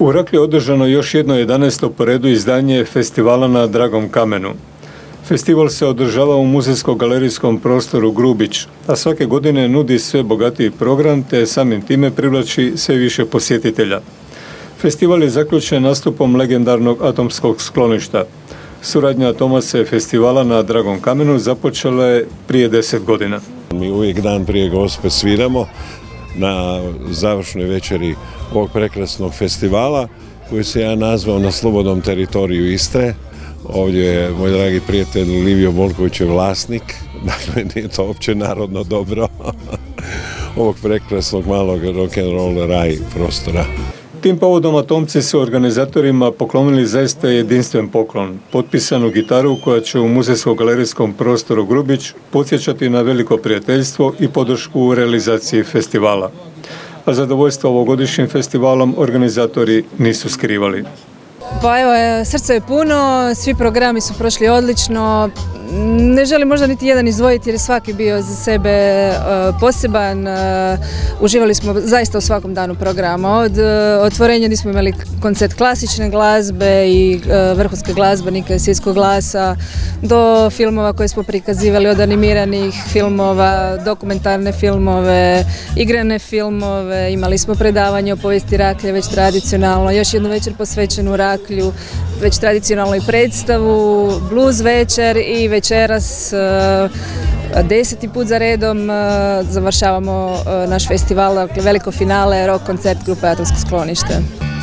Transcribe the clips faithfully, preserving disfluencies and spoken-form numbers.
U Raklju je održano još jedno jedanaesto po redu izdanje festivala na Dragom kamenu. Festival se održava u muzejsko-galerijskom prostoru Grubić, a svake godine nudi sve bogatiji program te samim time privlači sve više posjetitelja. Festival je zaključen nastupom legendarnog atomskog skloništa. Suradnja Atomaca festivala na Dragom kamenu započela je prije deset godina. Mi uvijek dan prije Gospe sviramo na završnoj večeri ovog prekrasnog festivala koji se ja nazvao Na slobodnom teritoriju Istre. Ovdje je moj dragi prijatelj Livio Volković je vlasnik, dakle nije to opće narodno dobro ovog prekrasnog malog rock'n'roll raj prostora. Tim povodom Atomci su organizatorima poklonili zaista jedinstven poklon, potpisanu gitaru koja će u muzejsko-galerijskom prostoru Grubić podsjećati na veliko prijateljstvo i podršku u realizaciji festivala. A zadovoljstvo ovogodišnjim festivalom organizatori nisu skrivali. Pa evo, srce je puno, svi programi su prošli odlično. Ne želim možda niti jedan izdvojiti jer je svaki bio za sebe poseban. Uživali smo zaista u svakom danu programa. Od otvorenja gdje smo imali koncert klasične glazbe i vrhunske glazbenike svjetskog glasa do filmova koje smo prikazivali, od animiranih filmova, dokumentarne filmove, igrane filmove. Imali smo predavanje o povijesti Raklje već tradicionalno, još jednu večer posvećenu Raklju, već tradicionalnoj predstavu, blues večer i večeras deseti put za redom završavamo naš festival, dakle veliko finale, rock koncert grupe Atomsko sklonište.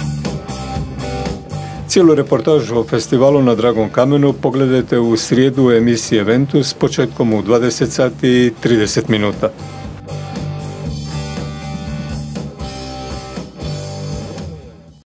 Cijelu reportažu o festivalu na Dragom kamenu pogledajte u srijedu u emisiji Eventus početkom u dvadeset sati i trideset minuta.